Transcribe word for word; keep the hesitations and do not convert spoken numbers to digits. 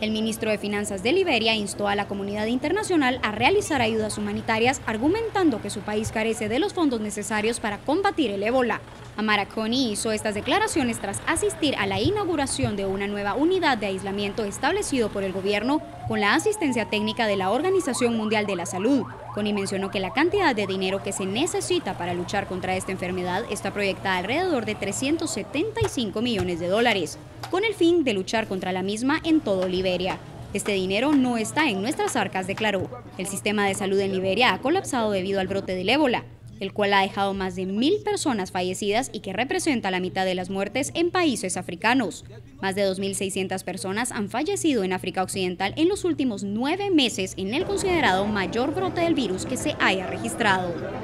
El ministro de Finanzas de Liberia instó a la comunidad internacional a realizar ayudas humanitarias, argumentando que su país carece de los fondos necesarios para combatir el ébola. Amara Coney hizo estas declaraciones tras asistir a la inauguración de una nueva unidad de aislamiento establecido por el gobierno con la asistencia técnica de la Organización Mundial de la Salud. Coney mencionó que la cantidad de dinero que se necesita para luchar contra esta enfermedad está proyectada alrededor de trescientos setenta y cinco millones de dólares, con el fin de luchar contra la misma en todo Liberia. Este dinero no está en nuestras arcas, declaró. El sistema de salud en Liberia ha colapsado debido al brote del ébola, el cual ha dejado más de mil personas fallecidas y que representa la mitad de las muertes en países africanos. Más de dos mil seiscientas personas han fallecido en África Occidental en los últimos nueve meses en el considerado mayor brote del virus que se haya registrado.